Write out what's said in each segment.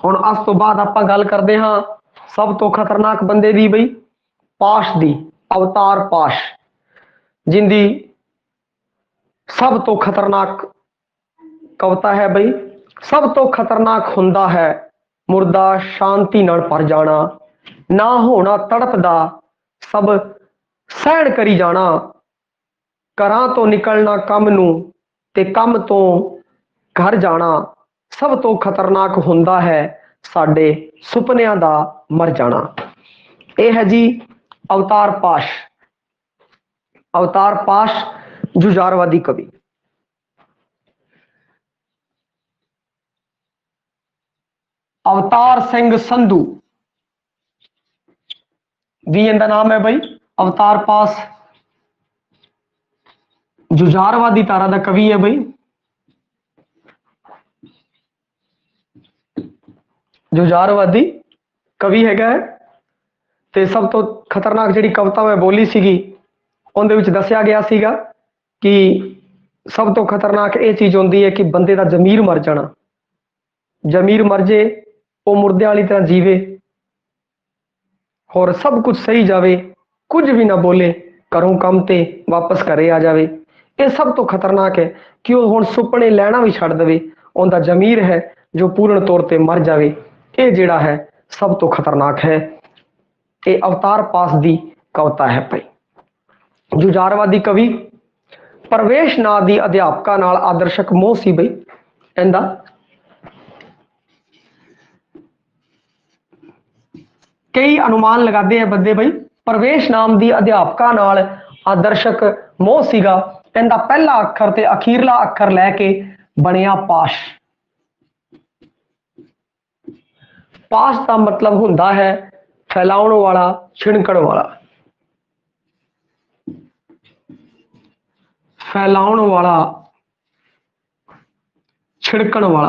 हुण अस तो बाद आपां गल करदे हां सब तो खतरनाक बंदे दी बई, पाश दी, अवतार पाश, जिंदी सब तो खतरनाक कविता है बई। सब तो खतरनाक हुंदा है मुर्दा शांति नाल पर जाना, ना होना तड़पदा सब सहन करी जाना, घरां तो निकलना कम नूं ते कम तो घर जाना, सब तो खतरनाक हुंदा है साडे सुपनियां दा मर जाना। यह है जी अवतार पाश। अवतार पाश जुझारवादी कवि। अवतार सिंह संधू भी इनका नाम है बई। अवतार पास जुझारवादी तारा दा कवि है बई। जुझारवादी कवि हैगा है ते सब तो खतरनाक जिहड़ी कविता मैं बोली सीगी उहदे विच दस्सिया गया सीगा कि सब तो खतरनाक ये चीज़ होंदी है कि बंदे दा जमीर मर जाना। जमीर मर जे वो मुर्दे वाली तरह जीवे और सब कुछ सही जावे, कुछ भी ना बोले, घरों काम ते वापस घरे आ जावे। ये सब तो खतरनाक है कि वो हुण सुपने लैना भी छड्ड देवे, उनका जमीर है जो पूर्ण तौर पर मर जावे। ये जिहड़ा है सब तो खतरनाक है। ये अवतार पास दी कविता है भाई। जुझारवादी कवि प्रवेश ना दी अध्यापका नाल आदर्शक मोह सी बई इंदा। कई अनुमान लगाते हैं बंदे बई प्रवेश नाम दी अध्यापका नाल आदर्शक मोह सीगा। इंदा पहला अखर ते अखीरला अखर लैके बनिया पाश। पाश का मतलब हुंदा है फैलाउण वाला, छिड़कण वाला। फैलाउण वाला, छिड़कण वाला।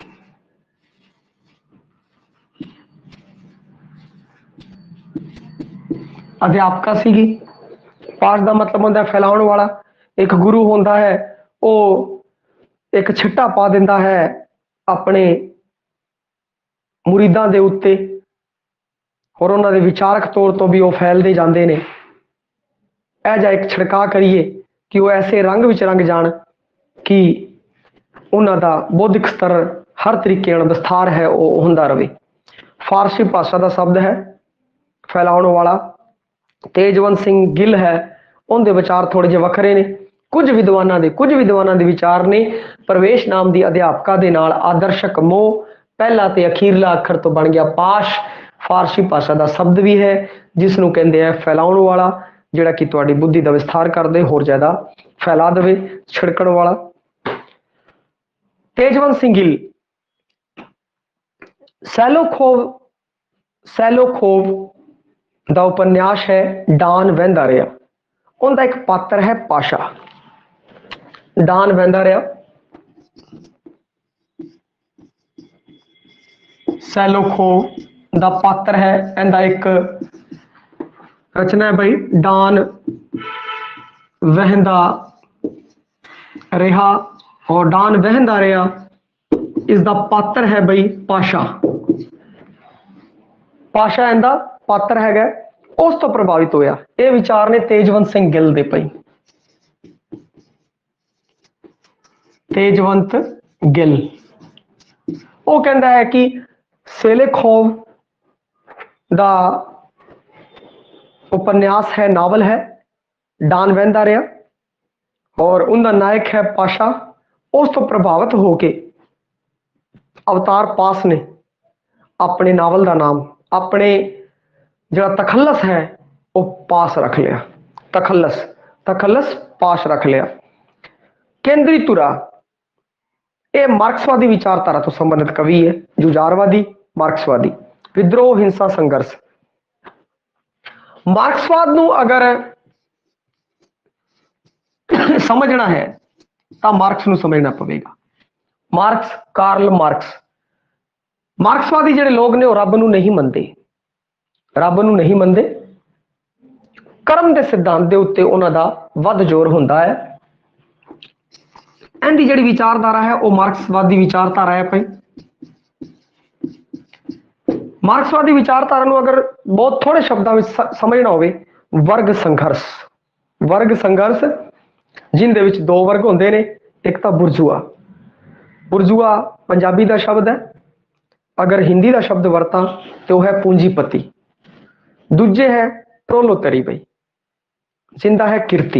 अध्यापका सीगी। पाश का मतलब होंदा है फैलाउण वाला। एक गुरु होंदा है वो एक छिट्टा पा दिंदा है अपने मुरीदां दे उत्ते और उन्हां दे विचारक तौर तो भी वो फैलते जाते हैं। यह जा एक छिड़का करिए कि वो ऐसे रंग विच रंग जान कि उन्हां दा बौद्धिक स्तर हर तरीके नाल विस्तार है वो हुंदा रहे। फारसी भाषा का शब्द है फैलाउण वाला। तेजवंत सिंह गिल है उनके विचार थोड़े जे वखरे ने। कुछ विद्वानां दे विचार ने प्रवेश नाम की अध्यापका दे नाल आदर्शक मोह पहला ते अखीरला अखर तो बन गया पाश। फारसी भाषा का शब्द भी है जिसनों कहते हैं फैलाउण वाला, जिहड़ा कि तुहाडी बुद्धि का विस्तार कर दे, होर ज्यादा फैला देवे। छिड़कण वाला। तेजवंत सिंह गिल सैलो खोव का उपन्यास है डान वहिंदा रहा। उनका एक पात्र है पाशा। डान वहिंदा रहा, सैलो खोव का पात्र है। इनका एक रचना है भाई डान वहिंदा रहा। और डान वहिंदा रहा इसका पात्र है बई पाशा। पाशा इनका पात्र हैगा। उस तो प्रभावित होया ये विचार ने तेजवंत सिंह गिल दे पई। तेजवंत गिल वो कहता है कि सेलेखोव का उपन्यास है, नावल है डान वहिंदा रहा और उनका नायक है पाशा। उस तो प्रभावित होके अवतार पास ने अपने नावल का नाम अपने जो तखल्लस है वो पास रख लिया। तखल्लस पास रख लिया। केंद्री तुरा ये मार्क्सवादी विचारधारा तो संबंधित कवि है। जुझारवादी मार्क्सवादी विद्रोह हिंसा संघर्ष। मार्क्सवाद नूं अगर समझना है तो मार्क्स नूं समझना पवेगा। Marks Karl Marx. मार्क्सवादी जिहड़े लोग ने वो रब नूं नहीं मनते। रब नूं नहीं मनते। कर्म के सिद्धांत के उत्ते उन्हां दा वध जोर हुंदा है। इनकी जिहड़ी विचारधारा है वो मार्क्सवादी विचारधारा है भाई। ਮਾਰਕਸਵਾਦੀ ਵਿਚਾਰਧਾਰਾ ਨੂੰ ਅਗਰ ਬਹੁਤ ਥੋੜੇ ਸ਼ਬਦਾਂ ਵਿੱਚ ਸਮਝਣਾ ਹੋਵੇ, ਵਰਗ ਸੰਘਰਸ਼ ਜਿੰਦੇ ਵਿੱਚ ਦੋ ਵਰਗ ਹੁੰਦੇ ਨੇ। ਇੱਕ ਤਾਂ ਬੁਰਜੂਆ ਪੰਜਾਬੀ ਦਾ ਸ਼ਬਦ ਹੈ, ਅਗਰ ਹਿੰਦੀ ਦਾ ਸ਼ਬਦ ਵਰਤਾਂ ਤੇ ਉਹ ਹੈ ਪੂੰਜੀਪਤੀ। ਦੂਜੇ ਹੈ ਪ੍ਰੋਲੋਤਰੀ ਬਈ, ਜਿੰਦਾ ਹੈ ਕਿਰਤੀ।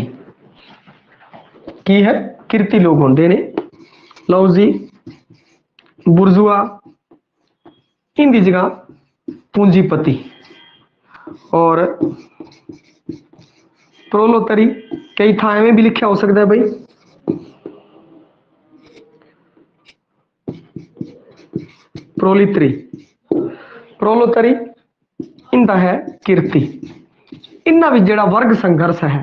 ਕੀ ਹੈ? ਕਿਰਤੀ ਲੋਕ ਹੁੰਦੇ ਨੇ। ਲਓ ਜੀ, ਬੁਰਜੂਆ हिंदी जगह पूंजीपति और प्रोलोतरी कई था एवं भी लिखा हो सकता है भाई। प्रोलोतरी इंदा है किरती। इन्हां विच जिहड़ा वर्ग संघर्ष है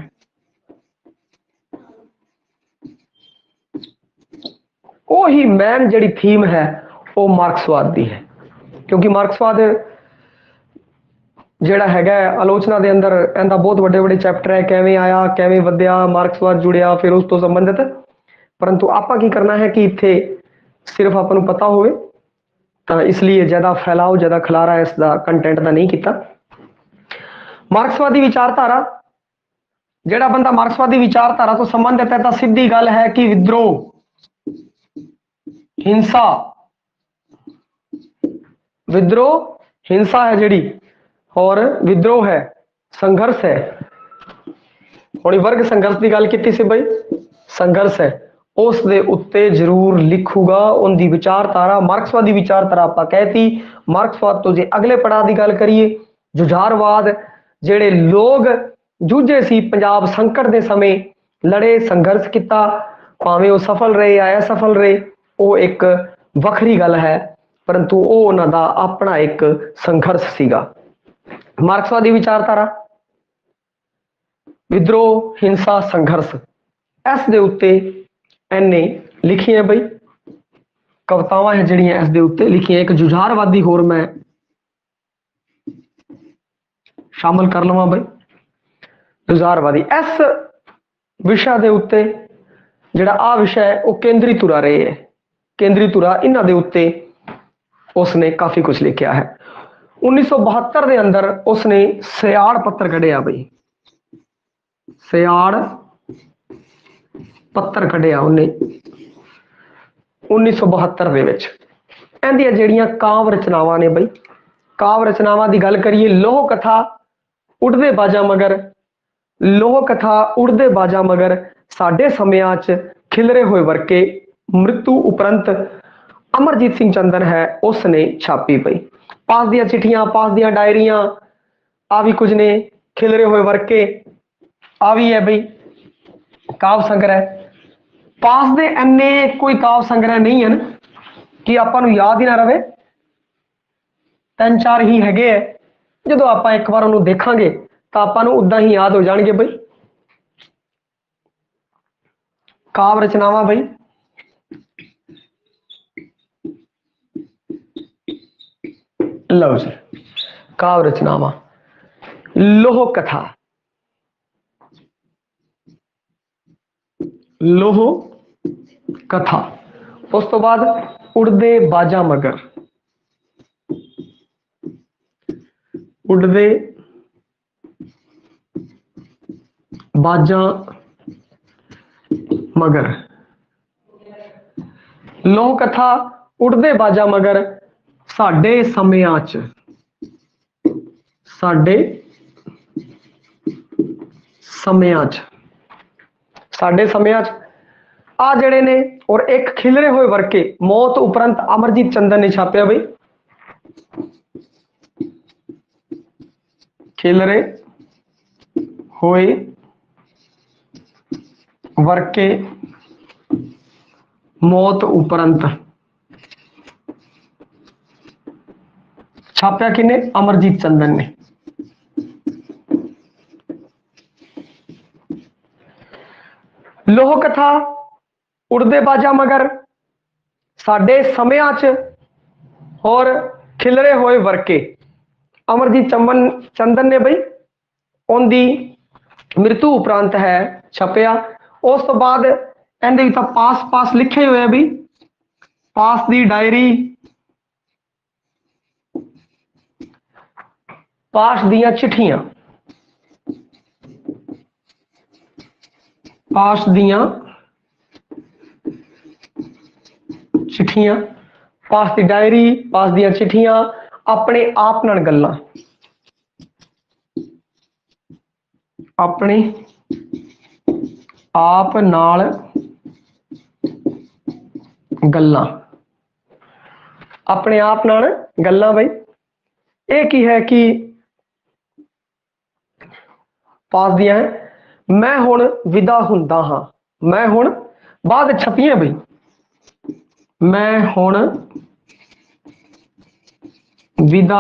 वही मैन जिहड़ी थीम है वो मार्क्सवाद दी है, क्योंकि मार्क्सवाद ਜਿਹੜਾ ਹੈਗਾ ਆਲੋਚਨਾ ਦੇ ਅੰਦਰ ਇਹਦਾ ਬਹੁਤ ਵੱਡੇ ਵੱਡੇ ਚੈਪਟਰ ਹੈ, ਕਿਵੇਂ ਆਇਆ, ਕਿਵੇਂ ਵਧਿਆ, ਮਾਰਕਸਵਾਦ ਜੁੜਿਆ, ਫਿਰ ਉਸ ਤੋਂ ਸੰਬੰਧਿਤ। ਪਰੰਤੂ ਆਪਾਂ ਕੀ ਕਰਨਾ ਹੈ ਕਿ ਇੱਥੇ ਸਿਰਫ ਆਪਾਂ ਨੂੰ ਪਤਾ ਹੋਵੇ, ਤਾਂ ਇਸ ਲਈ ਜ਼ਿਆਦਾ ਫੈਲਾਓ, ਜ਼ਿਆਦਾ ਖਿਲਾਰਾ ਇਸ ਦਾ ਕੰਟੈਂਟ ਦਾ ਨਹੀਂ ਕੀਤਾ। ਮਾਰਕਸਵਾਦੀ ਵਿਚਾਰਧਾਰਾ, ਜਿਹੜਾ ਬੰਦਾ ਮਾਰਕਸਵਾਦੀ ਵਿਚਾਰਧਾਰਾ ਤੋਂ ਸੰਬੰਧਿਤ ਹੈ ਤਾਂ ਸਿੱਧੀ ਗੱਲ ਹੈ ਕਿ ਵਿਦਰੋਹ, हिंसा है जिहड़ी, और विद्रोह है, संघर्ष है। हुण वर्ग संघर्ष की गल कीती सी बई, संघर्ष है उस दे उत्ते जरूर लिखूगा उनकी विचारधारा। मार्क्सवादी विचारधारा आपां कहती। मार्क्सवाद तो जे अगले पड़ाव की गल करिए, जुझारवाद, जिहड़े लोग जूझे सी पंजाब संकट के समय, लड़े, संघर्ष किया, भावें वो सफल रहे या असफल रहे, वो एक वखरी गल है, परंतु वो उन्हां दा अपना एक संघर्ष सीगा। मार्क्सवादी विचारधारा विद्रोह, हिंसा, संघर्ष, इस दे उत्ते इन्ने लिखी है बई कवितावां है जिहड़ियां इस दे उत्ते लिखी। एक जुझारवादी होर मैं शामिल कर लवां बई। जुझारवादी इस विषय दे उत्ते जिहड़ा आ विषय है वो केंद्री धुरा रहे है, केंद्री धुरा इन्हां दे उत्ते उसने काफी कुछ लिखा है। 1972 के अंदर उसने सियाड़ पत्र कढ़िया बई, सियाड़ पत्र कढ़िया उन्हें 1972 ਦੇ ਵਿੱਚ। ਇਹਦੀਆਂ ਜਿਹੜੀਆਂ ਕਾਵ ਰਚਨਾਵਾਂ ਨੇ ਬਈ, ਕਾਵ ਰਚਨਾਵਾਂ ਦੀ ਗੱਲ ਕਰੀਏ, ਲੋਹ ਕਥਾ ਉੜਦੇ ਬਾਜਾਂ ਮਗਰ, ਲੋਹ ਕਥਾ ਉੜਦੇ ਬਾਜਾਂ ਮਗਰ, ਸਾਡੇ ਸਮਿਆਂ 'ਚ ਖਿਲਰੇ ਹੋਏ ਵਰਕੇ, ਮ੍ਰਿਤੂ ਉਪਰੰਤ, अमरजीत सिंह चंदन है उसने छापी पई। पास दियां चिट्ठियां, पास दियां डायरियां, आ भी कुछ ने, खिलरे हुए वर्के आ भी है बई। काव संग्रह, पास दे इन्ने कोई काव संग्रह नहीं है कि आपां नूं याद ही ना रहे, 3-4 ही हैगे है। जदों आपां एक बार उन्होंने देखांगे तो आपां नूं उदां ही याद हो जाणगे बई। काव रचनावां बई, लो जी, काव रचनावां, लोह कथा, लोह कथा, उस तो बाद उड़दे बाजा मगर, उड़दे बाजा मगर, लोह कथा उड़दे बाजा मगर, साडे समयां च, साडे समयां च, साडे समयां च आ जड़े ने। और एक खिलरे हुए वर्के, मौत उपरंत, अमरजीत चंदन ने छापिया बई। खिलरे हुए वर्के, मौत उपरंत, छापिया किने? अमरजीत चंदन ने। लोह कथा उड़दे बाजा मगर, साडे समयां च, और खिलरे होए वर्के, अमरजीत चंदन ने बई उनकी मृत्यु उपरांत है छपया। उस तो बाद इहदे विच पास पास लिखे हुए भी, पास दी डायरी, पाश दियां चिट्ठियां, पाश दियां चिट्ठियां, पास की डायरी, पास दियां चिट्ठियां, अपने आप नाल गल्लां, अपने आप नाल गल्लां, अपने आप नाल गल्लां। बई ये की है कि पास दियां है, मैं हुण विदा हुंदा हां, मैं हुण बाद छपियां बई, मैं हुण विदा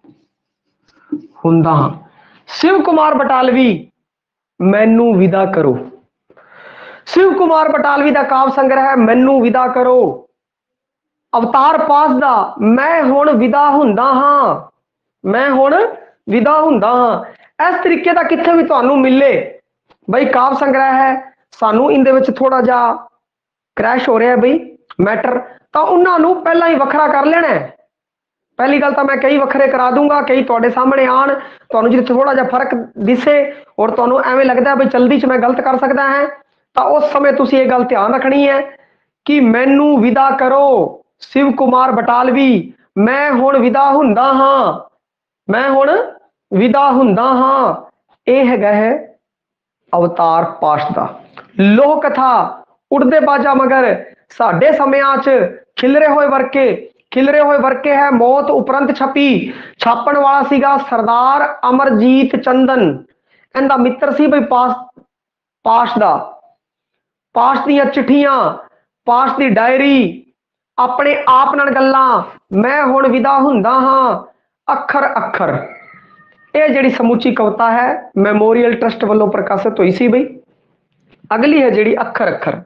हुंदा हां। शिव कुमार बटालवी मैनू विदा करो, शिव कुमार बटालवी का काव्य संग्रह है मैनू विदा करो। अवतार पास दा मैं हुण विदा हुंदा हां, मैं हुण विदा हुंदा हां। इस तरीके का कित्थे भी तुहानू मिले बई काव्य संग्रह है, सानू इहदे विच थोड़ा जा क्रैश हो रहा है बई मैटर, तो उन्होंने पहला ही वखरा कर लेना है। पहली गल तो मैं कई वखरे करा दूंगा, कई तुहाडे सामने आन, तुहानू जिथे थोड़ा जा फर्क दिसे और तुहानू एवें लगदा है बई जल्दी च मैं गलत कर सकदा है, तो उस समय तुसीं ये गल ध्यान रखनी है कि मैनू विदा करो शिव कुमार बटालवी, मैं हुण विदा हुंदा हां, मैं हुण विदा हुंदा हां। यह हैगा है अवतार पाश दा। लोक कथा उड़दे बाजा मगर साडे समयां च खिलरे होए वरके, खिलरे होए वरके है मौत उपरंत छपी, छापण वाला सीगा सरदार अमरजीत चंदन, इहदा मित्र सी बई पास, पाश दा। पाश दी चिट्ठियां, पाश दी डायरी, अपने आप नाल गल्लां, मैं हुण विदा हुंदा हां, अखर अखर। ये जिहड़ी समूची कविता है मैमोरियल ट्रस्ट वालों प्रकाशित हुई सी बई। अगली है जिहड़ी अखर अखर,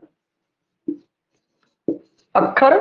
अखर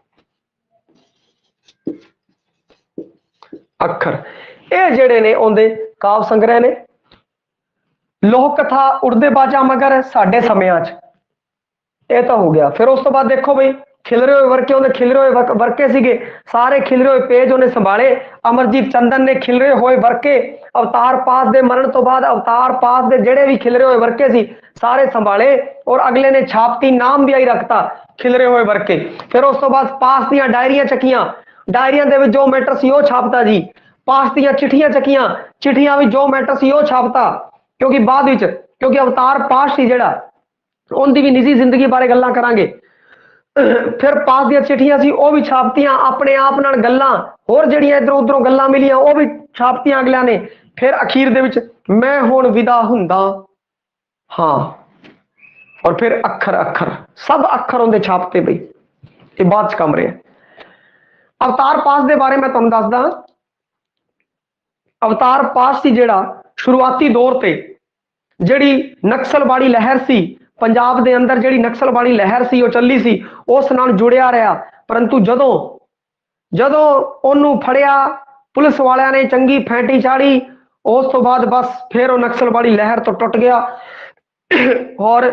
अखर, ये जिहड़े ने उहदे काव्य संग्रह ने। लोक कथा उड़दे बाजा मगर साडे समयां च, ये तो हो गया। फिर उस तो बाद देखो बई खिलरे हुए वर्के, उन्हें खिलरे हुए वर्के सीगे, सारे खिलरे हुए पेज उन्हें संभाले। अमरजीत चंदन ने खिलरे हुए वर्के अवतार पास दे मरण तो बाद अवतार पास दे जेड़े भी खिलरे हुए वर्के सी सारे संभाले, और अगले ने छापती नाम भी आई रखता खिलरे हुए वर्के। फिर उस तो बाद पास दियां डायरियां चकियां, डायरियां दे विच जो मैटर सी वो छापता जी। पास दियां चिट्ठियां चकियां, चिट्ठियां भी जो मैटर सी वो छापता, क्योंकि बाद विच क्योंकि अवतार पास सी जेड़ा उनकी भी निजी जिंदगी बारे गल्लां करांगे। फिर पास दियां चिट्ठियां सी वो भी छापतियां, अपने आप नाल गल्लां होर जिहड़ियां इधरों उधरों गल्लां मिलियां वो भी छापतियां अगलियां ने। फिर अखीर दे विच मैं हुण विदा हुंदा हां, और फिर अखर अखर, सब अखर उहदे छापते बई। ये बाद च कम रहे। अवतार पास दे बारे मैं तुहानू दसदा, अवतार पास सी जेड़ा शुरुआती दौर ते जिहड़ी नक्सलवाड़ी लहर सी पंजाब दे अंदर, जिहड़ी नक्सलवाड़ी लहर सी वो चली सी, उस नाल जुड़िया रहा। परंतु जदों जदों ओनू फड़िया पुलिस वालियां ने चंगी फैंटी चाड़ी, उस तो बाद बस फिर वो नक्सलवाड़ी लहर तो टुट गया और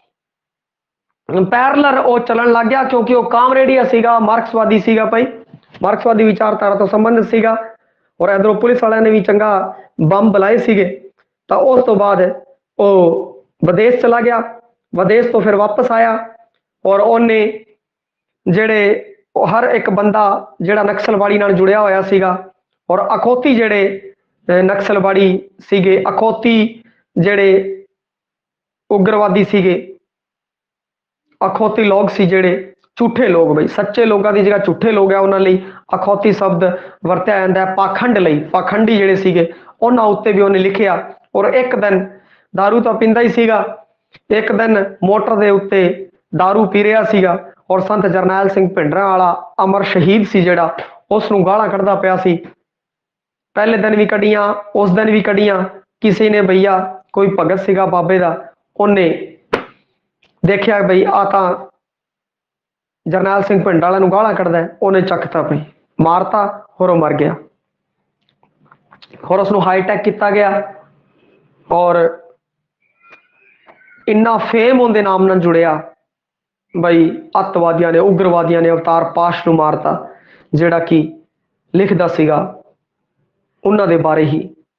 पैरलर वो चलन लग गया, क्योंकि वो कामरेडिया सीगा, मार्क्सवादी सीगा भाई, मार्क्सवादी विचारधारा तो संबंधित सीगा, और इधरों पुलिस वालियां ने भी चंगा बम बुलाए सीगे। तो उस तो बाद वो विदेश चला गया, विदेश तो फिर वापस आया, और उन्हें जेड़े हर एक बंदा जेड़ा नक्सलवाड़ी नाल जुड़िया होया सीगा, और अखौती जेड़े नक्सलवाड़ी सीगे, अखौती जेड़े उग्रवादी सीगे, अखौती लोग सी जेड़े झूठे लोग, बई सच्चे लोगों की जगह झूठे लोग है उन्होंने लिए अखौती शब्द वरत्या जाता है। पाखंड लई पाखंडी जेड़े सीगे उन्होंने उत्ते भी उन्हें लिखिया। और एक दिन दारू तो पींदा ही सीगा, एक दिन मोटर के उत्ते दारू पी रहा सीगा, और संत जरनैल सिंह भिंडरां वाला अमर शहीद सी जेड़ा उसनूं गालां कढ़दा पिया सी। पहले दिन भी कढ़ियां, उस दिन भी कढ़ियां, किसी ने भैया कोई भगत सीगा बाबे दा, उन्हें देखिया बई आ तां जरनैल सिंह भिंड वाले नूं गालां कढ़दा है, उन्हें चकता पई मारता और वो मर गया, और उसनूं हाईटैक किया गया, और इन्ना फेम उनके नाम नाल जुड़िया बई अतवादियों ने उग्रवादियों ने अवतार पाश नूं मारता, जिहड़ा कि लिखदा सीगा उन्हां दे बारे ही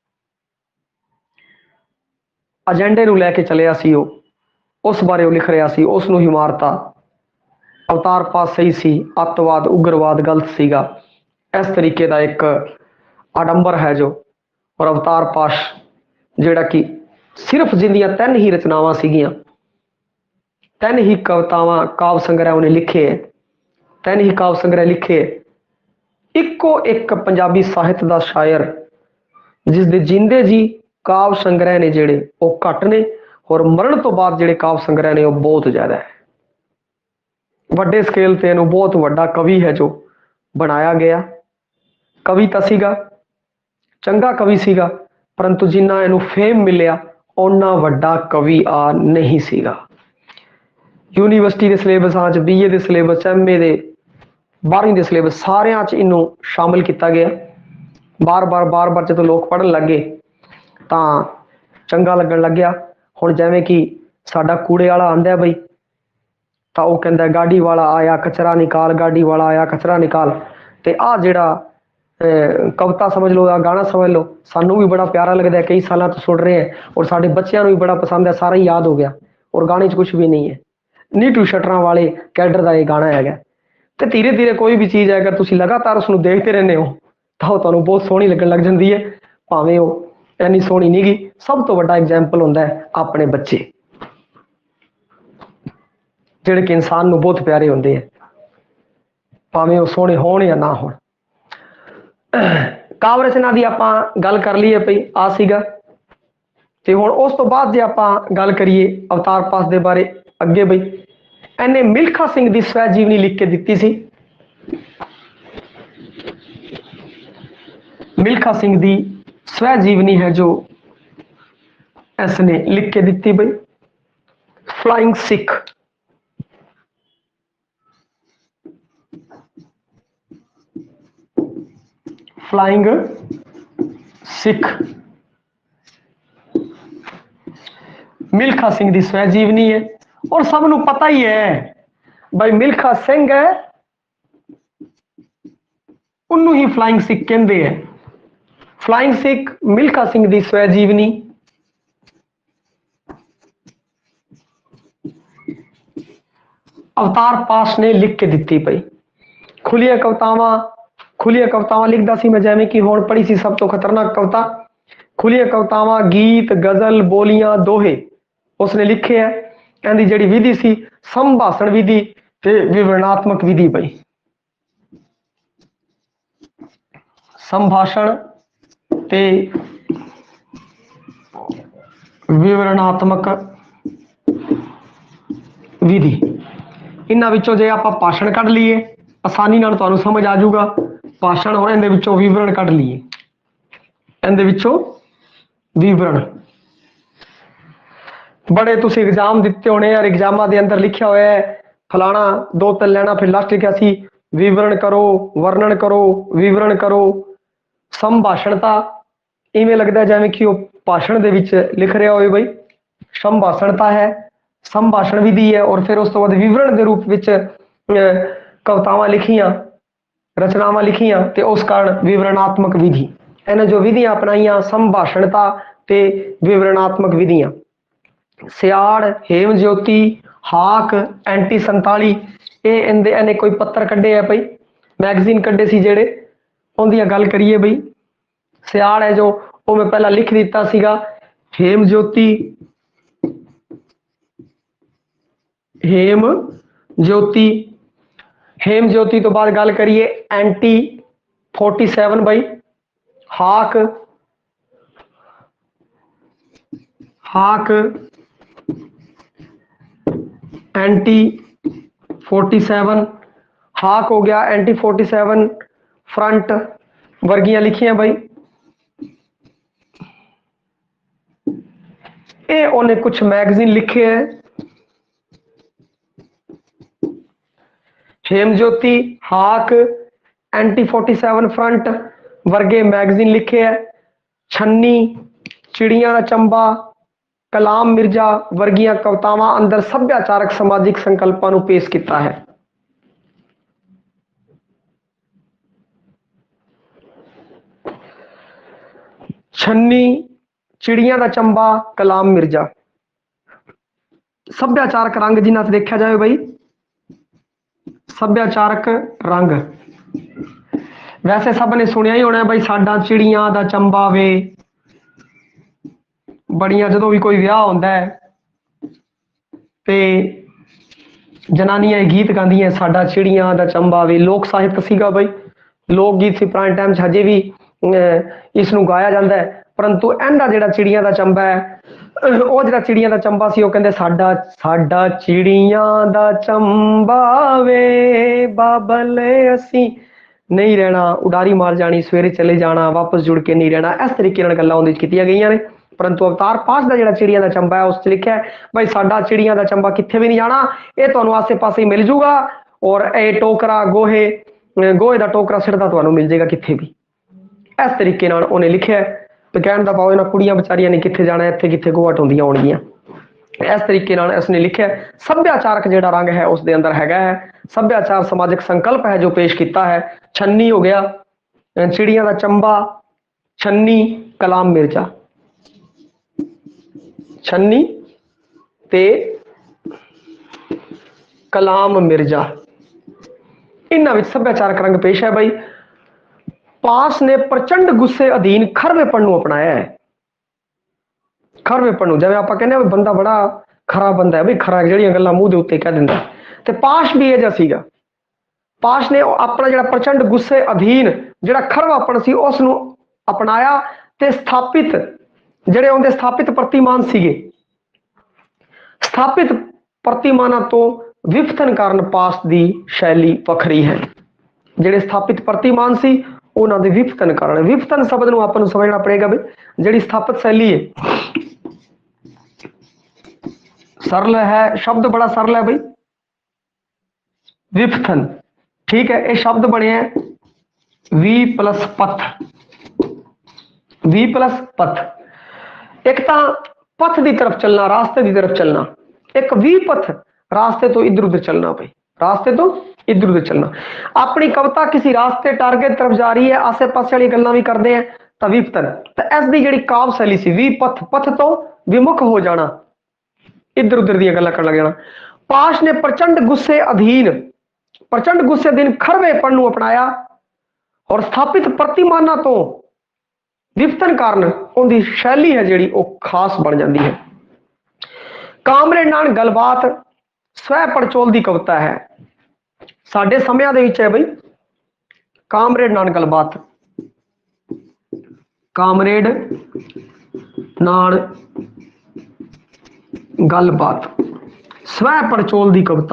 ਏਜੰਡੇ ਨੂੰ ਲੈ ਕੇ ਚੱਲਿਆ ਸੀ ਉਹ ਉਸ ਬਾਰੇ ਉਹ ਲਿਖ ਰਿਹਾ ਸੀ, ਉਸ ਨੂੰ ਹੀ ਮਾਰਤਾ। ਅਵਤਾਰ ਪਾਸ ਸਹੀ ਸੀ, ਅੱਤਵਾਦ ਉਗਰਵਾਦ ਗਲਤ ਸੀਗਾ। ਇਸ ਤਰੀਕੇ ਦਾ ਇੱਕ ਆਡੰਬਰ ਹੈ ਜੋ। ਔਰ ਅਵਤਾਰ ਪਾਸ਼ ਜਿਹੜਾ ਕਿ ਸਿਰਫ ਜਿੰਦੀਆਂ 3 ਹੀ ਰਚਨਾਵਾਂ ਸੀਗੀਆਂ, 3 ਹੀ ਕਵਿਤਾਵਾਂ ਕਾਵ ਸੰਗ੍ਰਹਿ ਉਹਨੇ ਲਿਖੇ ਹੈ, 3 ਹੀ ਕਾਵ ਸੰਗ੍ਰਹਿ ਲਿਖੇ ਹੈ। ਇੱਕੋ ਇੱਕ ਪੰਜਾਬੀ ਸਾਹਿਤ ਦਾ ਸ਼ਾਇਰ ਜਿਸ ਦੇ ਜਿੰਦੇ ਜੀ ਕਾਵ ਸੰਗ੍ਰਹਿ ਨੇ ਜਿਹੜੇ ਉਹ ਘੱਟ ਨੇ, ਔਰ ਮਰਨ ਤੋਂ ਬਾਅਦ ਜਿਹੜੇ ਕਾਵ ਸੰਗ੍ਰਹਿ ਨੇ ਉਹ ਬਹੁਤ ਜ਼ਿਆਦਾ ਹੈ। ਵੱਡੇ ਸਕੇਲ ਤੇ ਇਹਨੂੰ ਬਹੁਤ ਵੱਡਾ ਕਵੀ ਹੈ ਜੋ ਬਣਾਇਆ ਗਿਆ। ਕਵੀ ਤਾਂ ਸੀਗਾ, ਚੰਗਾ ਕਵੀ ਸੀਗਾ, ਪਰੰਤੂ ਜਿੰਨਾ ਇਹਨੂੰ ਫੇਮ ਮਿਲਿਆ ਓਨਾ ਵੱਡਾ ਕਵੀ ਆ ਨਹੀਂ ਸੀਗਾ। ਯੂਨੀਵਰਸਿਟੀ ਦੇ ਸਿਲੇਬਸਾਂ 'ਚ, BA ਦੇ ਸਿਲੇਬਸ, MA ਦੇ, 12ਵੀਂ ਦੇ ਸਿਲੇਬਸ, ਸਾਰਿਆਂ 'ਚ ਇਹਨੂੰ ਸ਼ਾਮਿਲ ਕੀਤਾ ਗਿਆ। ਬਾਰ-ਬਾਰ ਜਦੋਂ ਲੋਕ ਪੜ੍ਹਨ ਲੱਗੇ ਤਾਂ ਚੰਗਾ ਲੱਗਣ ਲੱਗਿਆ। ਹੁਣ ਜਿਵੇਂ ਕਿ ਸਾਡਾ ਕੂੜੇ ਵਾਲਾ ਆਂਦਾ ਬਈ, ਤਾਂ ਉਹ ਕਹਿੰਦਾ ਗਾਡੀ ਵਾਲਾ ਆਇਆ ਕਚਰਾ ਨਿਕਾਲ, ਗਾਡੀ ਵਾਲਾ ਆਇਆ ਕਚਰਾ ਨਿਕਾਲ। ਤੇ ਆਹ ਜਿਹੜਾ ਕਵਿਤਾ ਸਮਝ ਲਓ, ਆ ਗਾਣਾ ਸਮਝ ਲਓ, ਸਾਨੂੰ ਵੀ ਬੜਾ ਪਿਆਰਾ ਲੱਗਦਾ, ਕਈ ਸਾਲਾਂ ਤੋਂ ਸੁਣ ਰਹੇ ਹੈ ਔਰ ਸਾਡੇ ਬੱਚਿਆਂ ਨੂੰ ਵੀ ਬੜਾ ਪਸੰਦ ਹੈ, ਸਾਰਾ ਹੀ ਯਾਦ ਹੋ ਗਿਆ ਔਰ ਗਾਣੇ 'ਚ ਕੁਛ ਵੀ ਨਹੀਂ ਹੈ। ਨੀਟੂ ਸ਼ਟਰਾਂ ਵਾਲੇ ਕੈਡਰ ਦਾ ਇਹ ਗਾਣਾ ਹੈਗਾ। ਤੇ ਧੀਰੇ ਧੀਰੇ ਕੋਈ ਵੀ ਚੀਜ਼ ਹੈ, ਅਗਰ ਤੁਸੀਂ ਲਗਾਤਾਰ ਉਸਨੂੰ ਦੇਖਦੇ ਰਹਿੰਦੇ ਹੋ ਤਾਂ ਉਹ ਤੁਹਾਨੂੰ ਬਹੁਤ ਸੋਹਣੀ ਲੱਗਣ ਲੱਗ ਜਾਂਦੀ ਹੈ, ਭਾਵੇਂ ਉਹ ਇੰਨੀ ਸੋਹਣੀ ਨਹੀਂ ਗੀ। ਸਭ ਤੋਂ ਵੱਡਾ ਐਗਜ਼ਾਮਪਲ ਹੁੰਦਾ ਹੈ ਆਪਣੇ ਬੱਚੇ, ਜਿਹੜੇ ਕਿ ਇਨਸਾਨ ਨੂੰ ਬਹੁਤ ਪਿਆਰੇ ਹੁੰਦੇ ਹੈ, ਭਾਵੇਂ ਉਹ ਸੋਹਣੇ ਹੋਣ ਜਾਂ ਨਾ ਹੋਣ। ਕਾਵ ਰਚਨਾ ਦੀ ਆਪਾਂ ਗੱਲ ਕਰ ਲਈਏ ਪਈ, ਆ ਸੀਗਾ। ਤੇ ਹੁਣ ਉਸ ਤੋਂ ਬਾਅਦ ਜੇ ਆਪਾਂ ਗੱਲ ਕਰੀਏ ਅਵਤਾਰ ਪਾਸ ਦੇ ਬਾਰੇ ਅੱਗੇ ਬਈ, ਇਹਨੇ ਮਿਲਖਾ ਸਿੰਘ ਦੀ ਸਵੈ ਜੀਵਨੀ ਲਿਖ ਕੇ ਦਿੱਤੀ ਸੀ। ਮਿਲਖਾ ਸਿੰਘ ਦੀ ਸਵੈ ਜੀਵਨੀ ਹੈ ਜੋ ਇਸਨੇ ਲਿਖ ਕੇ ਦਿੱਤੀ ਬਈ। ਫਲਾइंग सिख, ਫਲਾइंग सिख ਮਿਲਖਾ ਸਿੰਘ ਦੀ ਸਵੈ ਜੀਵਨੀ ਹੈ। ਔਰ ਸਭ ਨੂੰ ਪਤਾ ਹੀ ਹੈ ਭਾਈ ਮਿਲਖਾ ਸਿੰਘ ਹੈ, ਉਹਨੂੰ ਹੀ ਫਲਾइंग सिख ਕਹਿੰਦੇ ਹੈ। ਫਲਾइंग सिख ਮਿਲਖਾ ਸਿੰਘ ਦੀ ਸਵੈ ਜੀਵਨੀ ਅਵਤਾਰ ਪਾਸ ਨੇ ਲਿਖ ਕੇ ਦਿੱਤੀ ਪਈ। ਖੁੱਲੀਆਂ ਕਵਿਤਾਵਾਂ ਲਿਖਦਾ ਸੀ ਮੈਂ, ਜਿਵੇਂ ਕਿ ਹੁਣ ਪੜ੍ਹੀ ਸੀ ਸਭ ਤੋਂ ਖਤਰਨਾਕ ਕਵਿਤਾ। ਖੁੱਲੀਆਂ ਕਵਿਤਾਵਾਂ, ਗੀਤ, ਗਜ਼ਲ, ਬੋਲੀਆਂ, ਦੋਹੇ ਉਸਨੇ ਲਿਖੇ ਹੈ। ਇਹਦੀ ਜਿਹੜੀ ਵਿਧੀ ਸੀ ਸੰਭਾਸ਼ਣ ਵਿਧੀ ਤੇ ਵਿਵਰਣਾਤਮਕ ਵਿਧੀ ਪਈ। ਸੰਭਾਸ਼ਣ ਤੇ ਵਿਵਰਣਾਤਮਕ ਵਿਧੀ, ਇਹਨਾਂ ਵਿੱਚੋਂ ਜੇ ਆਪਾਂ ਭਾਸ਼ਣ ਕੱਢ ਲਈਏ ਆਸਾਨੀ ਨਾਲ ਤੁਹਾਨੂੰ ਸਮਝ ਆ ਜਾਊਗਾ। ਭਾਸ਼ਣ ਹੋਣ, ਇਹਦੇ ਵਿੱਚੋਂ ਵਿਵਰਣ ਕੱਢ ਲਈਏ, ਇਹਦੇ ਵਿੱਚੋਂ ਵਿਵਰਣ। ਬੜੇ ਤੁਸੀਂ ਐਗਜ਼ਾਮ ਦਿੱਤੇ ਹੋਣੇ ਯਾਰ, ਐਗਜ਼ਾਮਾਂ ਦੇ ਅੰਦਰ ਲਿਖਿਆ ਹੋਇਆ ਹੈ ਫਲਾਣਾ 2-3 ਲੈਣਾ, ਫਿਰ ਲਾਸਟ ਲਿਖਿਆ ਸੀ ਵਿਵਰਣ ਕਰੋ, ਵਰਣਨ ਕਰੋ, ਵਿਵਰਣ ਕਰੋ। ਸੰਭਾਸ਼ਣਤਾ ਇਵੇਂ ਲੱਗਦਾ ਜਿਵੇਂ ਕਿ ਉਹ ਭਾਸ਼ਣ ਦੇ ਵਿੱਚ ਲਿਖ ਰਿਹਾ ਹੋਵੇ ਬਈ। ਸੰਭਾਸ਼ਣਤਾ ਹੈ, ਸੰਭਾਸ਼ਣ ਵਿਧੀ ਹੈ, ਔਰ ਫਿਰ ਉਸ ਤੋਂ ਬਾਅਦ ਵਿਵਰਣ ਦੇ ਰੂਪ ਵਿੱਚ ਕਵਿਤਾਵਾਂ ਲਿਖੀਆਂ, ਰਚਨਾਵਾਂ ਲਿਖੀਆਂ, ਤੇ ਉਸ ਕਾਰਨ ਵਿਵਰਣਾਤਮਕ ਵਿਧੀ। ਇਹਨਾਂ ਜੋ ਵਿਧੀਆਂ ਅਪਣਾਈਆਂ ਸੰਭਾਸ਼ਣਤਾ ਤੇ ਵਿਵਰਣਾਤਮਕ ਵਿਧੀਆਂ। ਸਿਆੜ, ਹੇਮ ਜੋਤੀ, ਹਾਕ, ਐਂਟੀ 47 ਇਹ ਇਹਨੇ ਕੋਈ ਪੱਤਰ ਕੱਢੇ ਆ ਬਈ, ਮੈਗਜ਼ੀਨ ਕੱਢੇ ਸੀ ਜਿਹੜੇ, ਉਹਦੀਆਂ ਗੱਲ ਕਰੀਏ ਬਈ। ਸਿਆੜ ਹੈ ਜੋ ਉਹ ਮੈਂ ਪਹਿਲਾਂ ਲਿਖ ਦਿੱਤਾ ਸੀਗਾ। ਹੇਮ ਜੋਤੀ, ਹੇਮ ਜੋਤੀ ਤੋਂ ਬਾਅਦ ਗੱਲ ਕਰੀਏ ਐਂਟੀ 47 ਬਈ। ਹਾਕ ਐਂਟੀ 47, ਹਾਕ ਹੋ ਗਿਆ, ਐਂਟੀ 47, ਫਰੰਟ ਵਰਗੀਆਂ ਲਿਖੀਆਂ ਬਈ। ਇਹ ਉਹਨੇ ਕੁਛ ਮੈਗਜ਼ੀਨ ਲਿਖੇ ਹੈ। ਹੇਮ ਜੋਤੀ, ਹਾਕ, ਐਂਟੀ 47, ਫਰੰਟ ਵਰਗੇ ਮੈਗਜ਼ੀਨ ਲਿਖੇ ਹੈ। ਛੰਨੀ, ਚਿੜੀਆਂ ਦਾ ਚੰਬਾ, ਕਲਾਮ ਮਿਰਜ਼ਾ ਵਰਗੀਆਂ ਕਵਿਤਾਵਾਂ ਅੰਦਰ ਸੱਭਿਆਚਾਰਕ ਸਮਾਜਿਕ ਸੰਕਲਪਾਂ ਨੂੰ ਪੇਸ਼ ਕੀਤਾ ਹੈ। ਛੰਨੀ, चिड़िया का चंबा कलाम मिर्जा। सभ्याचारक रंग जिन्हां ते देखा जाए बई, सभ्याचारक रंग वैसे सब ने सुनिया ही होना बई, साडा चिड़िया का चंबा वे। बड़िया जो भी कोई विआह होंदा है ते जनानियां गीत गांदियां, साडा चिड़िया का चंबा वे। लोक ਸਾਹਿਤ ਸੀਗਾ बई, लोक गीत से पुराने टाइम हजे भी इसनूं गाया जाता है। परंतु एंदा जिहड़ा चिड़िया का चंबा है, ਉਹ ਜਿਹੜਾ चिड़िया का चंबा ਸੀ, ਉਹ ਕਹਿੰਦੇ ਸਾਡਾ ਸਾਡਾ चिड़िया का चंबा वे, बाबल ਅਸੀਂ नहीं रहना, उडारी मार जानी, सवेरे चले जाना, वापस जुड़ के नहीं रहना। इस तरीके ਨਾਲ ਗੱਲਾਂ ਉਹਦੇ ਵਿੱਚ ਕੀਤੀਆਂ ਗਈਆਂ ਨੇ। परंतु अवतार पास का जो चिड़िया का चंबा है उस लिखा है भाई, साडा चिड़िया का चंबा कितने भी नहीं जाना, ये तो आसे पासे मिल जूगा, और ये टोकरा गोहे गोहे का टोकरा सिरदा तो मिल जाएगा कितने भी। इस तरीके उन्हें लिखा है। तो कहने का भाव इन्होंने कुड़ियां बेचारियां ने कितने जाना, इतने कितने गोहा ढोंदियां होणगियां। इस तरीके इसने लिखा है। सभ्याचारक जो रंग है उसके अंदर हैगा है सभ्याचार समाजिक संकल्प है जो पेश किया है। छन्नी हो गया, चिड़िया का चंबा, छन्नी कलाम मिर्जा, छन्नी ते कलाम मिर्जा, इन्हां विच सभ्याचारक रंग पेश है बई। पास ने प्रचंड गुस्से अधीन खरवेपण नूं अपनाया है। खरवेपण नूं जिवें आपां कहने बंदा बड़ा खरा बंदा है बई, खरा जिहड़ियां गल्लां मूँह दे उत्ते कह दिंदा, ते पाश भी इह जिहा सीगा। पाश ने अपना जिहड़ा प्रचंड गुस्से अधीन जिहड़ा खरवापण सी उस नूं अपनाया ते स्थापित ਜਿਹੜੇ ਉਹਦੇ ਸਥਾਪਿਤ ਪ੍ਰਤੀਮਾਨ ਸੀਗੇ, ਸਥਾਪਿਤ ਪ੍ਰਤੀਮਾਨਾਂ ਤੋਂ ਵਿਫਤਨ ਕਾਰਨ ਪਾਸ ਦੀ ਸ਼ੈਲੀ ਵੱਖਰੀ ਹੈ। ਜਿਹੜੇ ਸਥਾਪਿਤ ਪ੍ਰਤੀਮਾਨ ਸੀ ਉਹਨਾਂ ਦੇ ਵਿਫਤਨ ਕਾਰਨ, ਵਿਫਤਨ ਸ਼ਬਦ ਨੂੰ ਆਪਾਂ ਨੂੰ ਸਮਝਣਾ ਪੜੇਗਾ ਵੀ ਜਿਹੜੀ ਸਥਾਪਿਤ ਸ਼ੈਲੀ ਹੈ, सरल है शब्द, बड़ा सरल है भाई, विफथन, ठीक है। ये शब्द बने हैं वी प्लस पथ, वी प्लस पथ। एक तो पथ की तरफ चलना, रास्ते की तरफ चलना, एक वी पथ, रास्ते तो इधर उधर चलना भाई, रास्ते तो इधर उधर चलना। अपनी कविता किसी रास्ते टारगेट तरफ जा रही है, आसे पासे वाली गल्लां भी करते हैं तो विफतन। तो इसकी जी काव शैली सी वी पथ, पथ तो विमुख हो जाना, इधर उधर दी गल्लां कर लग जाना। पाश ने प्रचंड गुस्से अधीन, प्रचंड गुस्से अधीन खरवेपण नूं अपनाया और स्थापित प्रतिमानां तो विफतन कारण उनकी शैली है जिहड़ी वो खास बन जाती है। कामरेड नाल गलबात स्वै पड़चोल की कविता है, साडे समयां दे विच है बई। कामरेड नाल गलबात, कामरेड नाल गलबात, स्वै पड़चोल की कविता,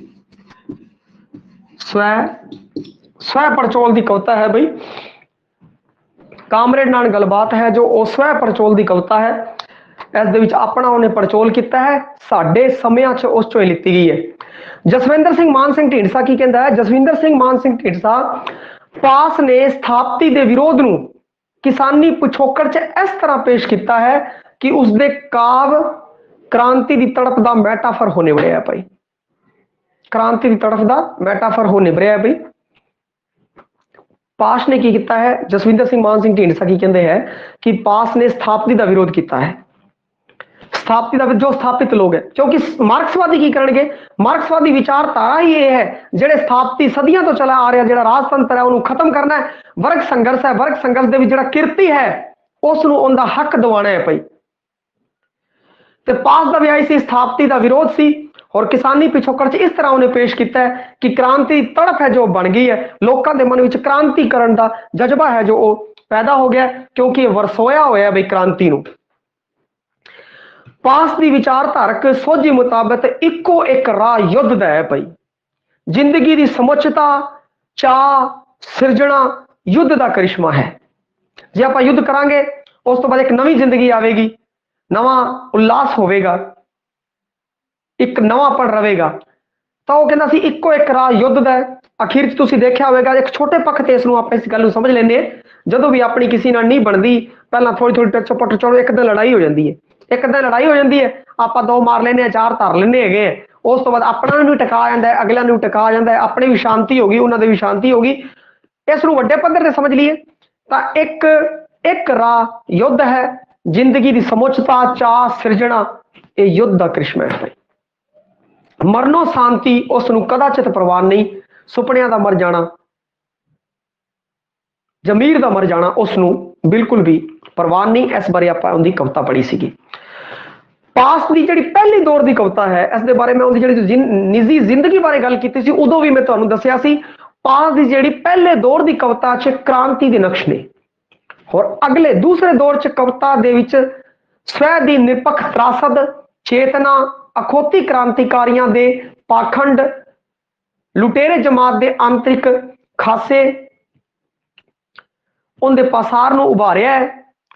स्वै स्वै पड़चोल की कविता है बई। कामरेड नाल गलबात है जो वो स्वै पड़चोल की कविता है। इस दे विच अपना उन्हें पड़चोल किया है, साडे समयां च उस चों लिखी गई है। जसविंदर सिंह मान सिंह ढींडसा की कहता है, जसविंदर सिंह मान सिंह ढींडसा पास ने स्थापति के विरोध नूं किसानी पिछोकड़ च इस तरह पेश किया है कि उसके काव क्रांति की तड़प का मैटाफर हो निबड़िया है भाई, क्रांति की तड़प का मैटाफर हो निबड़िया है भाई। पास ने की किया है, जसविंदर सिंह मान सिंह ढींडसा की कहते हैं कि पास ने स्थापति का विरोध किया है। स्थापति का जो स्थापित लोग है, क्योंकि मार्क्सवादी की करेंगे, मार्क्सवादी विचारधारा ही ये है जेडे स्थापति सदियों तो चला आ रहा जो राजतंत्र है उन्होंने खत्म करना है। वर्ग संघर्ष है, वर्ग संघर्ष के जो किरती है उसनूं उनका हक दिवाना है भाई। तो पास का भी आई सी स्थापति का विरोध सी और किसानी पिछोकड़ च इस तरह उन्हें पेश किया है कि क्रांति तड़प है जो बन गई है, लोगों के मन में क्रांति करने का जज्बा है जो वो पैदा हो गया, क्योंकि वरसोया होया भाई क्रांति नूं। पास की विचारधारक सोझी मुताबिक इको एक राह युद्ध दा है भाई। जिंदगी की समुचता चाह सिरजना युद्ध का करिश्मा है। जे आप युद्ध करांगे उस तो बाद एक नवी जिंदगी आवेगी, नवा उल्लास होवेगा, एक नवापन रहेगा। तो वो कहता सी इको एक राह युद्ध दा है। अखीर च तुसीं देखिया होवेगा, एक छोटे पक्ष ते इसनूं आपां इस गल नूं समझ लैंदे जदों भी अपनी किसी नाल नहीं बनदी, पहलां थोड़ी थोड़ी टच पट चलो, एक दिन लड़ाई हो जाती है, एक दिन लड़ाई हो जाती है, आपां दो मार लेने, चार धर लेने हैगे, उस तो बाद अपना भी टका जाता है, अगलियां नूं टका जाता है, अपनी भी शांति होगी, उन्हां दी भी शांति होगी। इस नूं वड्डे पद्धर ते समझ लीए तां एक राह युद्ध है, जिंदगी की समुचता चाह सिरजना ये युद्ध का करिश्मा है। मरनो शांति उसनू कदाचित प्रवान नहीं, सुपनिया का मर जाना, जमीर का मर जाना उसनू बिल्कुल भी प्रवान नहीं। इस बारे आप उनकी कविता पढ़ी सी। पास की जी पहली दौर की कविता है, इस बारे मैं उनकी जी निजी जिंदगी बारे गल की उदों भी मैं तुम्हें दसिया सी। पास की जी पहले दौर की कविता च क्रांति के नक्श ने, और अगले दूसरे दौर च कविता के स्वै की निरपक्ष त्रासद चेतना अखोती क्रांतिकारियों के पाखंड लुटेरे जमात के आंतरिक खासे उनके पासार को उभारिया है।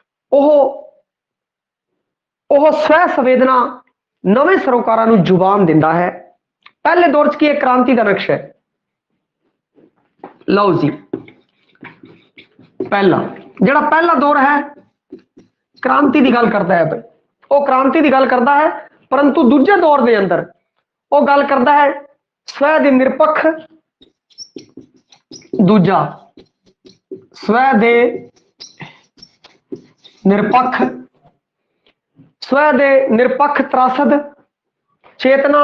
वह स्वै संवेदना नवे सरोकारां नूं जुबान दिंदा है। पहले दौर च की क्रांति का नक्श है। लो जी, पहला दौर है क्रांति की गल करता है, वह क्रांति की गल करता है, परंतु दूजे दौर के अंदर वह गल करता है स्वै दे निरपक्ष, दूजा स्वै दे निरपक्ष, स्वै दे निरपक्ष त्रासद चेतना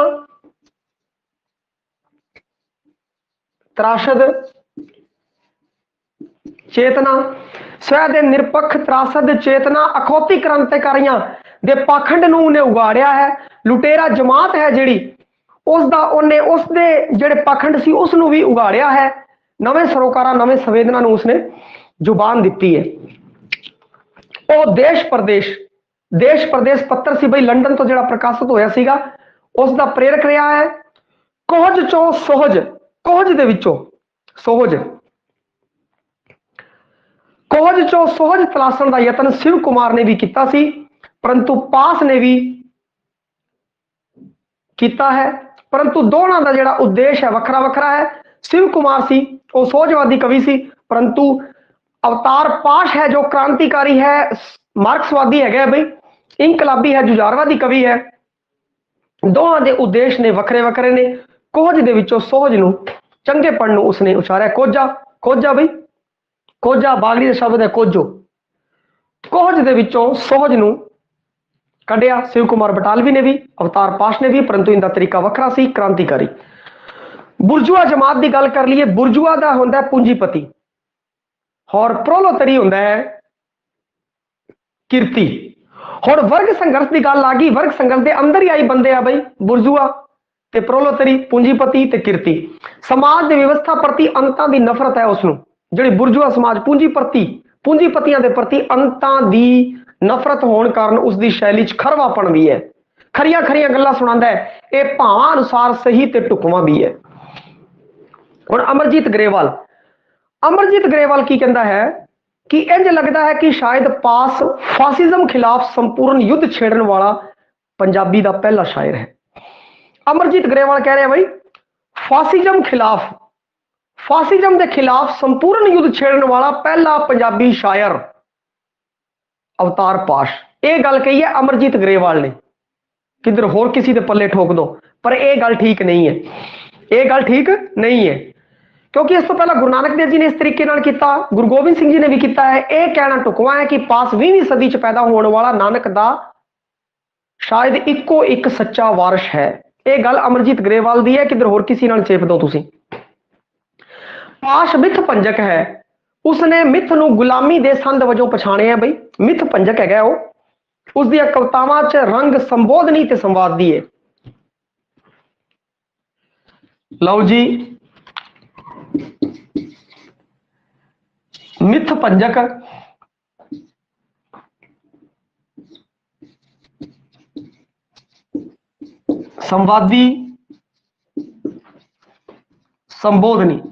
स्वै दे निरपक्ष त्रासद चेतना अखौती क्रांतिकारियों दे पाखंड नूं उन्हें उगाड़िया है। लुटेरा जमात है जिहड़ी उसदा उन्हें उसदे जिहड़े पाखंड सी उसनूं भी उगाड़िया है। नवे सरोकारा नवे संवेदना नूं उसने जुबान दिती है। वो देश प्रदेश पत्र सी बई लंडन तो जिहड़ा प्रकाशित होया सीगा, उसदा प्रेरक रहा है। कोहज चो सोहज, कोहज दे विचों सोहज, कोहज चो सोहज तलाशण का यतन शिव कुमार ने भी किया सी, परंतु पास ने भी किया है। परंतु दोनों का जिहड़ा उद्देश्य है वखरा वखरा है। शिव कुमार सी वो सोहजवादी कवि सी, परंतु अवतार पाश है जो क्रांतिकारी है, मार्क्सवादी है बई, इंकलाबी है, जुझारवादी कवि है। दोनों के उद्देश्य ने वखरे वखरे ने। कोहज दे विचों सोहज नूं चंगेपण नूं उसने उछारिया। कोजा बई, कोजा बागड़ी का शब्द है कोजो। कोहज दे विचों सोहज नूं कढ़िया शिव कुमार बटालवी ने भी, अवतार पाश ने भी, परंतु इनका तरीका वखरा सी, क्रांतिकारी। बुरजुआ जमात की गल कर लीए, बुरजुआ का होंदा पूंजीपति और प्रोलोतरी होंदा है किरती। और वर्ग संघर्ष की गल आ गई, वर्ग संघर्ष के अंदर ही आई बंदे आ बई, बुरजुआ ते प्रोलोतरी, पूंजीपति ते किरती। समाज की व्यवस्था प्रति अंतां की नफरत है उसनूं, जिहड़ी बुरजुआ समाज पूंजीपतियों के प्रति अंतां की नफरत होने कारण उसकी शैली च खरवापन भी है, खरिया खरिया गल्लां सुणांदा है, ये भावां अनुसार सही ते ढुकवां भी है। और अमरजीत ग्रेवाल की कहता है कि इंज लगता है कि शायद पास फासिज्म खिलाफ संपूर्ण युद्ध छेड़ने वाला पंजाबी का पहला शायर है। अमरजीत ग्रेवाल कह रहे हैं भाई फासिज्म के खिलाफ संपूर्ण युद्ध छेड़ने वाला पहला पंजाबी शायर अवतार पाश। यह गल कही है अमरजीत ग्रेवाल ने, किधर होर किसी के पल्ले ठोक दो, पर यह गल ठीक नहीं है, यह गल ठीक नहीं है, क्योंकि इस तो पहला गुरु नानक देव जी ने इस तरीके नाल किया, गुरु गोबिंद सिंह जी ने भी किया है। यह कहना ढुकवा है कि पास 20वीं सदी च पैदा होने वाला नानक दा शायद इको एक सच्चा वारिस है। यह गल अमरजीत ग्रेवाल दी है, किधर होर किसी नाल चेप दो तुसीं। पाश मिथ भंजक है, उसने मिथ नूं गुलामी दे संद वजों पछाणिया बई, मिथ भंजक है वो, उसदी कवितावां च रंग संबोधनी ते संवादी है। लो जी, मिथ भंजक संवादी संबोधनी।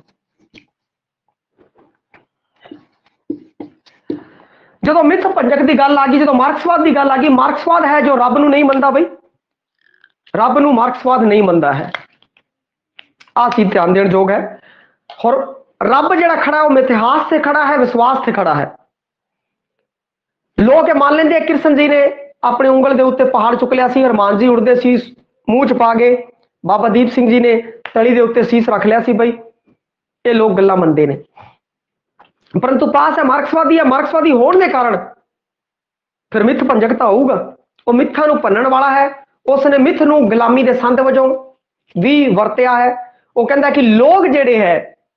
जो मिथ भंजक की गल आ गई, जो मार्क्सवाद की गल आ गई, मार्क्सवाद है जो रब नूं नहीं मनदा बई, रब नूं मार्क्सवाद नहीं मनदा है, आ चीज ध्यान देने योग है। और रब जिहड़ा खड़ा है वो इतिहास से खड़ा है, विश्वास से खड़ा है। लोग मान लेंगे कृष्ण जी ने अपनी उंगल के उत्ते पहाड़ चुक लिया सी, हरमान जी उड़ते सी मूँह च पा गए, बाबा दीप सिंह जी ने तली के उत्ते शीस रख लिया सी बई, ये लोग गल्लां मनदे ने। परंतु पास है मार्क्सवादी होने के कारण ਫਿਰ ਮਿੱਥ ਭੰਜਕ ਤਾਂ ਹੋਊਗਾ। ਉਹ ਮਿੱਥਾਂ ਨੂੰ ਭੰਨਣ ਵਾਲਾ ਹੈ। ਉਸਨੇ ਮਿੱਥ ਨੂੰ ਗੁਲਾਮੀ ਦੇ ਸੰਦ ਵਜੋਂ ਵੀ ਵਰਤਿਆ ਹੈ। ਉਹ ਕਹਿੰਦਾ ਕਿ ਲੋਕ ਜਿਹੜੇ ਹੈ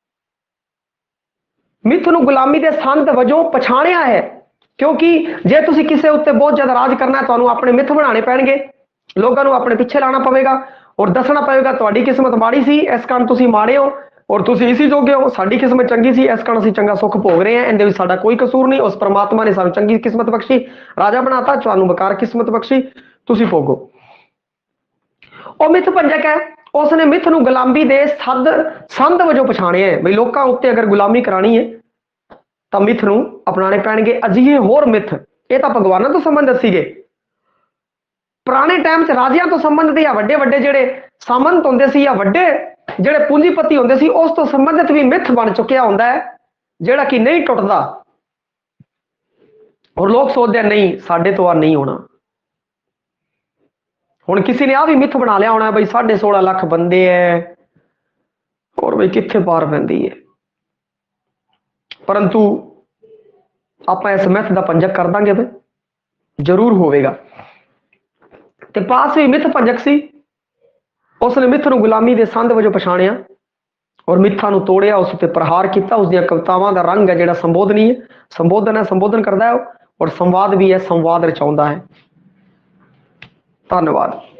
ਮਿੱਥ ਨੂੰ ਗੁਲਾਮੀ ਦੇ ਸੰਦ ਵਜੋਂ ਪਛਾਣਿਆ ਹੈ, ਕਿਉਂਕਿ ਜੇ ਤੁਸੀਂ ਕਿਸੇ ਉੱਤੇ ਬਹੁਤ ਜ਼ਿਆਦਾ ਰਾਜ ਕਰਨਾ, ਤੁਹਾਨੂੰ ਆਪਣੇ ਮਿੱਥ ਬਣਾਉਣੇ ਪੈਣਗੇ, ਲੋਕਾਂ ਨੂੰ ਆਪਣੇ ਪਿੱਛੇ ਲਾਣਾ ਪਵੇਗਾ ਔਰ ਦੱਸਣਾ ਪਵੇਗਾ ਤੁਹਾਡੀ ਕਿਸਮਤ ਮਾੜੀ ਸੀ, ਇਸ ਕਾਰਨ ਤੁਸੀਂ ਮਾੜੇ ਹੋ, ਔਰ ਤੁਸੀਂ ਇसी ਜੋਗੇ ਹੋ, ਸਾਡੀ ਕਿਸਮਤ ਚੰਗੀ ਸੀ, ਇਸ ਕਾਰਨ ਅਸੀਂ ਚੰਗਾ ਸੁੱਖ ਭੋਗ ਰਹੇ ਹਾਂ, ਇਹਦੇ ਵਿੱਚ ਸਾਡਾ ਕੋਈ ਕਸੂਰ ਨਹੀਂ। ਉਸ ਪਰਮਾਤਮਾ ਨੇ ਸਾਨੂੰ ਚੰਗੀ ਕਿਸਮਤ ਬਖਸ਼ੀ, ਰਾਜਾ ਬਣਾਤਾ, ਤੁਹਾਨੂੰ ਬੇਕਾਰ ਕਿਸਮਤ ਬਖਸ਼ੀ, ਤੁਸੀਂ ਭੋਗੋ। ਉਹ ਮਿੱਥ ਭੰਜਕ ਹੈ। ਉਸਨੇ ਮਿੱਥ ਨੂੰ ਗੁਲਾਮੀ ਦੇ ਸੰਦ ਵਜੋਂ ਪਛਾਣਿਆ ਹੈ, ਬਈ ਲੋਕਾਂ ਉੱਤੇ ਅਗਰ ਗੁਲਾਮੀ ਕਰਾਣੀ ਹੈ ਤਾਂ ਮਿੱਥ ਨੂੰ ਅਪਣਾਣੇ ਪੈਣਗੇ। ਅਜਿਹੇ ਹੋਰ ਮਿੱਥ, ਇਹ ਤਾਂ ਭਗਵਾਨਾਂ ਤੋਂ ਸੰਬੰਧਿਤ ਸੀਗੇ। ਪੁਰਾਣੇ ਟਾਈਮ 'ਚ ਰਾਜਿਆਂ ਤੋਂ ਸੰਬੰਧਿਤ ਜਾਂ ਵੱਡੇ ਵੱਡੇ ਜਿਹੜੇ ਸਾਮੰਤ ਹੁੰਦੇ ਸੀ ਜਾਂ ਵੱਡੇ ਜਿਹੜੇ ਪੂੰਜੀਪਤੀ ਹੁੰਦੇ ਸੀ, ਉਸ ਤੋਂ ਸੰਬੰਧਿਤ ਵੀ ਮਿੱਥ ਬਣ ਚੁੱਕਿਆ ਹੁੰਦਾ ਹੈ, ਜਿਹੜਾ ਕਿ ਨਹੀਂ ਟੁੱਟਦਾ। ਔਰ ਲੋਕ ਸੋਚਦੇ ਆ ਨਹੀਂ ਸਾਡੇ ਤੋਂ ਆ ਨਹੀਂ ਹੋਣਾ। ਹੁਣ ਕਿਸੇ ਨੇ ਆ ਵੀ ਮਿੱਥ ਬਣਾ ਲਿਆ ਹੋਣਾ ਬਈ 16.5 ਲੱਖ ਬੰਦੇ ਹੈ, ਔਰ ਬਈ ਕਿੱਥੇ ਪਾਰ ਪੈਂਦੀ ਹੈ। ਪਰੰਤੂ ਆਪਾਂ ਇਸ ਮਿੱਥ ਦਾ ਭੰਜਕ ਕਰ ਦਾਂਗੇ ਬਈ, ਜ਼ਰੂਰ ਹੋਵੇਗਾ। ਤੇ ਪਾਸ ਵੀ ਮਿੱਥ ਭੰਜਕ ਸੀ। ਉਸਨੇ ਮਿੱਥ ਨੂੰ ਗੁਲਾਮੀ ਦੇ ਸੰਦ ਵਜੋਂ ਪਛਾਣਿਆ ਔਰ ਮਿੱਥਾਂ ਨੂੰ ਤੋੜਿਆ, ਉਸ ਉੱਤੇ ਪ੍ਰਹਾਰ ਕੀਤਾ। ਉਸ ਦੀਆਂ ਕਵਿਤਾਵਾਂ ਦਾ ਰੰਗ ਹੈ ਜਿਹੜਾ ਸੰਬੋਧਨੀ ਹੈ, ਸੰਬੋਧਨ ਹੈ, ਸੰਬੋਧਨ ਕਰਦਾ ਹੈ, ਔਰ ਸੰਵਾਦ ਵੀ ਹੈ, ਸੰਵਾਦ ਰਚਾਉਂਦਾ ਹੈ। ਧੰਨਵਾਦ।